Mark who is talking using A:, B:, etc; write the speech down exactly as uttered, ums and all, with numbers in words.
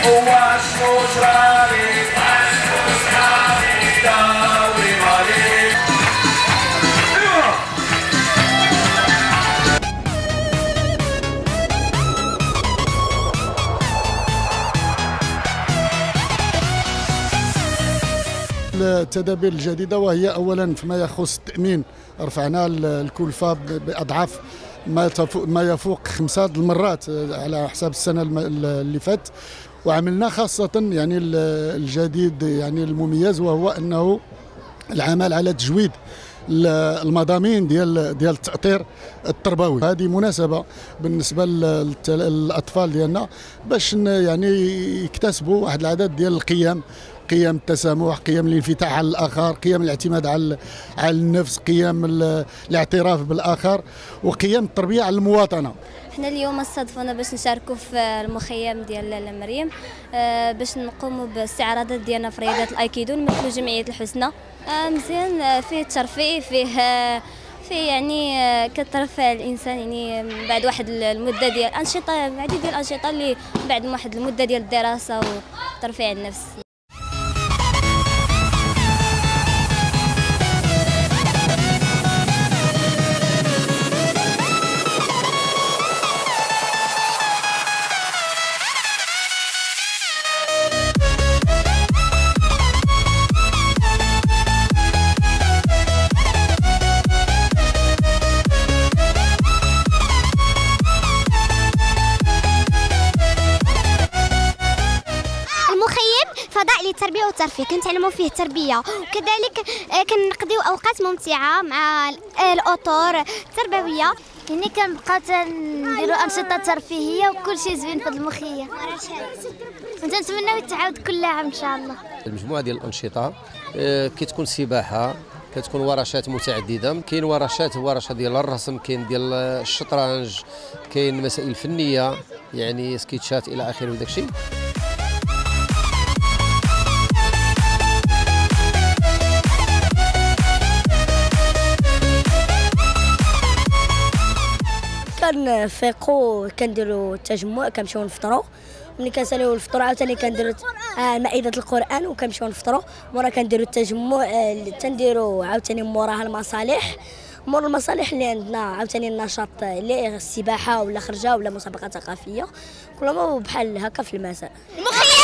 A: التدابير الجديدة، وهي أولا فيما يخص التأمين رفعنا الكلفة بأضعاف ما ما يفوق خمسة المرات على حساب السنة اللي فات. وعملنا خاصة يعني الجديد يعني المميز، وهو أنه العمل على تجويد المضامين ديال ديال التأطير التربوي. هذه مناسبة بالنسبة للأطفال ديالنا باش يعني يكتسبوا واحد العدد ديال القيم، قيم التسامح، قيم الانفتاح على الآخر، قيم الاعتماد على على النفس، قيم الاعتراف بالآخر، وقيم التربية على المواطنة.
B: حنا اليوم استضفونا باش نشاركوا في المخيم ديال لاله مريم، باش نقوموا باستعراضات ديالنا في رياضات الايكيدو نمثلوا جمعيه الحسنى. مزيان، فيه الترفيه، فيه فيه يعني كترفع الانسان يعني بعد واحد المده ديال انشطه، عديد ديال الانشطه اللي بعد واحد المده ديال الدراسه وترفيع النفس.
C: فضاء للتربيه والترفيه، كنتعلموا فيه التربيه، وكذلك كنقضيو اوقات ممتعه مع الاطر التربويه.
D: يعني كنبقاو تنديروا انشطه ترفيهيه وكل شيء زوين في المخيم، ونتمناو تعاود كل عام ان شاء الله.
E: المجموعه ديال الانشطه كتكون سباحه، كتكون ورشات متعدده، كاين ورشات ورشه ديال الرسم، كاين ديال الشطرنج، كاين مسائل فنيه يعني سكيتشات الى اخره وداك الشيء.
F: كنفيقوا كنديروا التجمع، كنمشيو نفطروا، ملي كنساليو الفطور عاوتاني كنديروا مائده القران وكنمشيو نفطروا، مورا كنديروا التجمع، تنديروا عاوتاني موراها المصالح، مور المصالح اللي عندنا عاوتاني النشاط اللي السباحه ولا خرجه ولا مسابقه ثقافيه، كلهم بحال هكا في المساء.